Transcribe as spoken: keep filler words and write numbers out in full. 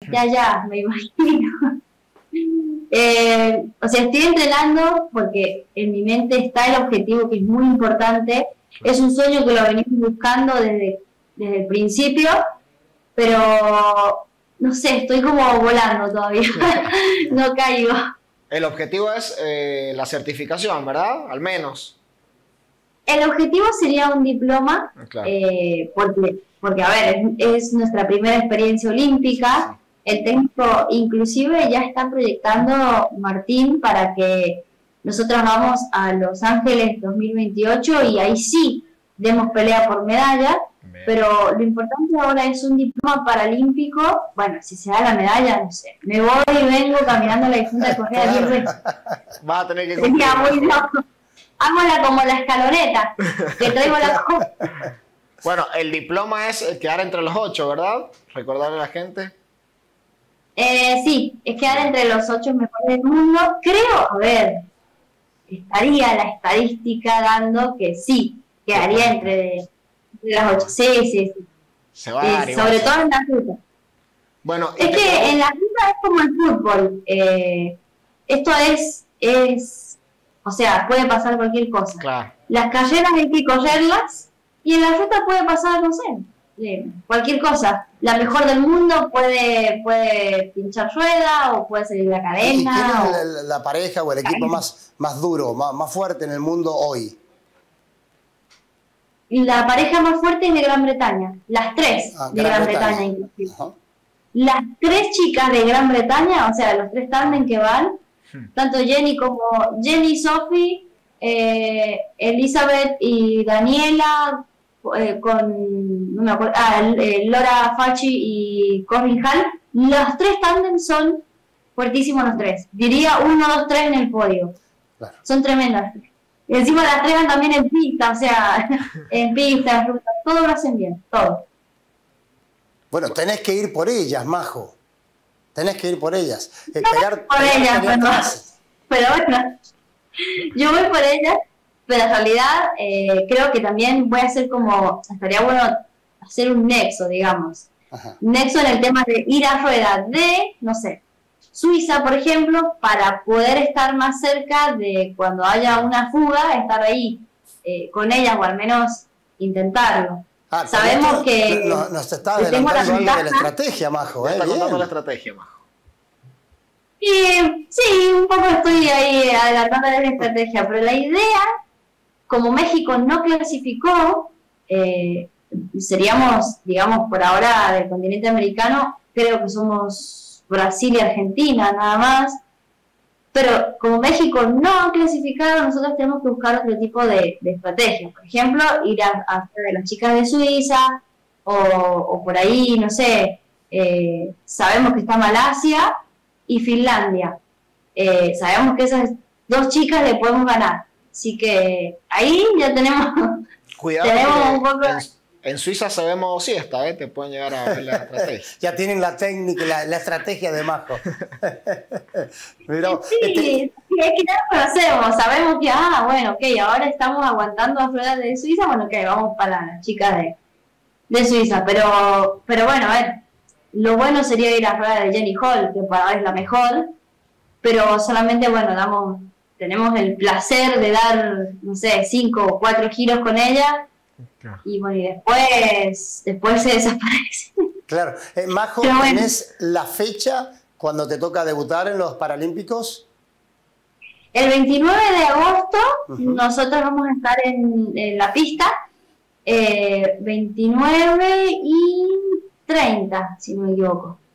Ya, ya, me imagino. Eh, o sea, estoy entrenando porque en mi mente está el objetivo, que es muy importante. Es un sueño que lo venimos buscando desde, desde el principio, pero no sé, estoy como volando todavía. No caigo. El objetivo es eh, la certificación, ¿verdad? Al menos. El objetivo sería un diploma, Claro. eh, porque, porque, a ver, es, es nuestra primera experiencia olímpica. Sí. El técnico inclusive ya está proyectando, Martín, para que nosotros vamos a Los Ángeles dos mil veintiocho y ahí sí demos pelea por medalla. Bien. Pero lo importante ahora es un diploma paralímpico. Bueno, si se da la medalla, no sé, me voy y vengo caminando a la difunta de Correa diez veces. Vas a tener que sería muy loco. Hámosla como la escaloneta, que traigo la copa. Bueno, el diploma es quedar entre los ocho, ¿verdad? Recordarle a la gente. Eh, sí, es quedar entre los ocho mejores del mundo. Creo, a ver, estaría la estadística dando que sí, quedaría entre, entre las ocho. Sí, sí, sí. Se va a dar, eh, sobre todo en la ruta. Bueno, es que puedo... en la ruta es como el fútbol. Eh, esto es, es, o sea, puede pasar cualquier cosa. Claro. Las carreras hay que correrlas y en la ruta puede pasar, no sé, cualquier cosa. La mejor del mundo puede puede pinchar rueda o puede salir la cadena. ¿Y quién o... es la, la pareja o el equipo más, más duro, más, más fuerte en el mundo hoy? La pareja más fuerte es de Gran Bretaña. Las tres ah, de Gran, Gran Bretaña, Bretaña inclusive. Ajá. Las tres chicas de Gran Bretaña, o sea, los tres tándem que van, tanto Jenny como Jenny, Sophie, eh, Elizabeth y Daniela, Eh, con no me acuerdo, ah, eh, Laura Facci y Corinne Hall, los tres tándem son fuertísimos los tres. Diría uno, dos, tres en el podio. Claro. Son tremendas. Y encima las tres van también en pista, o sea, en pista, en ruta, todo lo hacen bien, todo. Bueno, tenés que ir por ellas, Majo. Tenés que ir por ellas. Eh, no pegar, por pegar, ellas, pegar pero, pero bueno, yo voy por ellas. Pero en realidad eh, creo que también voy a hacer como, estaría bueno hacer un nexo, digamos. Ajá. Nexo en el tema de ir a rueda de, no sé, Suiza, por ejemplo, para poder estar más cerca de cuando haya una fuga, estar ahí eh, con ellas o al menos intentarlo. Ah, Sabemos esto, que... Nos no está adelantando algo de la estrategia, Majo. ¿eh? Está contando Bien. la estrategia, Majo. Y, sí, un poco estoy ahí adelantando la estrategia, pero la idea... Como México no clasificó, eh, seríamos, digamos, por ahora del continente americano, creo que somos Brasil y Argentina nada más, pero como México no ha clasificado, nosotros tenemos que buscar otro tipo de, de estrategia. Por ejemplo, ir a, a hacer de las chicas de Suiza, o, o por ahí, no sé, eh, sabemos que está Malasia y Finlandia. Eh, sabemos que esas dos chicas le podemos ganar. Así que ahí ya tenemos, Cuidado, tenemos un poco... En, en Suiza sabemos siesta, ¿eh? Te pueden llegar a ver la estrategia. Ya tienen la técnica, la, la estrategia de Majo. Pero, sí, este... sí, es que ya lo conocemos, sabemos que, ah, bueno, ok, ahora estamos aguantando a Flora de Suiza, bueno, ok, vamos para las chicas de, de Suiza, pero, pero bueno, a ver, lo bueno sería ir a Flora de Jenny Hall, que para es la mejor, pero solamente, bueno, damos... tenemos el placer de dar, no sé, cinco o cuatro giros con ella, claro. Y bueno, y después, después se desaparece. Claro. Eh, Majo, bueno. ¿Tenés la fecha cuando te toca debutar en los Paralímpicos? El veintinueve de agosto, uh-huh. Nosotros vamos a estar en, en la pista, eh, veintinueve y treinta, si no me equivoco.